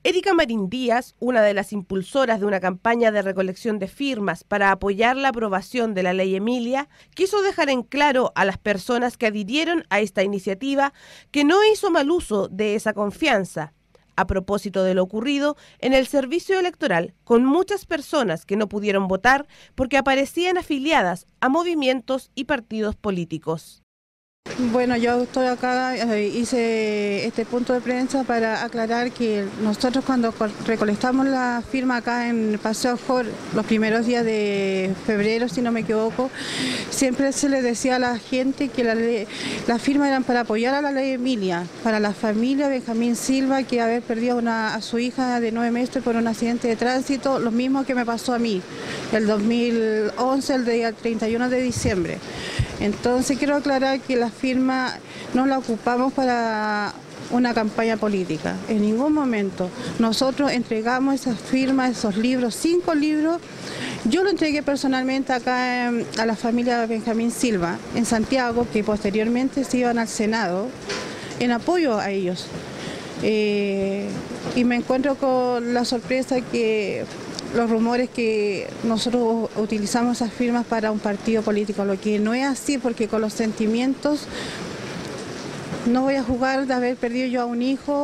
Erika Marín Díaz, una de las impulsoras de una campaña de recolección de firmas para apoyar la aprobación de la Ley Emilia, quiso dejar en claro a las personas que adhirieron a esta iniciativa que no hizo mal uso de esa confianza, a propósito de lo ocurrido en el servicio electoral con muchas personas que no pudieron votar porque aparecían afiliadas a movimientos y partidos políticos. Bueno, yo estoy acá, hice este punto de prensa para aclarar que nosotros cuando recolectamos la firma acá en Paseo Jor, los primeros días de febrero, si no me equivoco, siempre se le decía a la gente que las firmas eran para apoyar a la Ley Emilia, para la familia Benjamín Silva, que había perdido a su hija de 9 meses por un accidente de tránsito, lo mismo que me pasó a mí, el 2011, el día 31 de diciembre. Entonces quiero aclarar que la firma no la ocupamos para una campaña política, en ningún momento. Nosotros entregamos esas firmas, esos libros, 5 libros. Yo lo entregué personalmente acá a la familia Benjamín Silva, en Santiago, que posteriormente se iban al Senado en apoyo a ellos. Y me encuentro con la sorpresa que los rumores que nosotros utilizamos esas firmas para un partido político, lo que no es así, porque con los sentimientos no voy a jugar de haber perdido yo a un hijo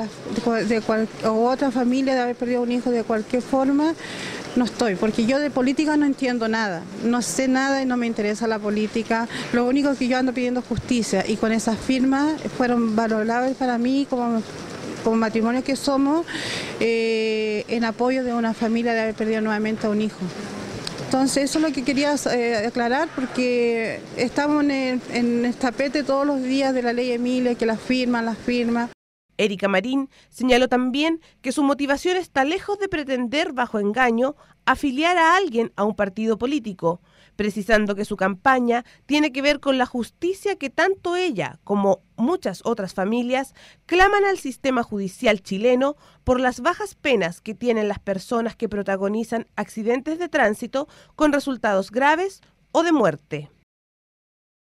o otra familia de haber perdido a un hijo de cualquier forma. No estoy, porque yo de política no entiendo nada, no sé nada y no me interesa la política. Lo único que yo ando pidiendo es justicia, y con esas firmas fueron valorables para mí como matrimonio que somos, en apoyo de una familia de haber perdido nuevamente a un hijo. Entonces eso es lo que quería aclarar, porque estamos en el tapete todos los días de la Ley Emilia, que las firmas. Erika Marín señaló también que su motivación está lejos de pretender, bajo engaño, afiliar a alguien a un partido político, precisando que su campaña tiene que ver con la justicia que tanto ella como muchas otras familias claman al sistema judicial chileno por las bajas penas que tienen las personas que protagonizan accidentes de tránsito con resultados graves o de muerte.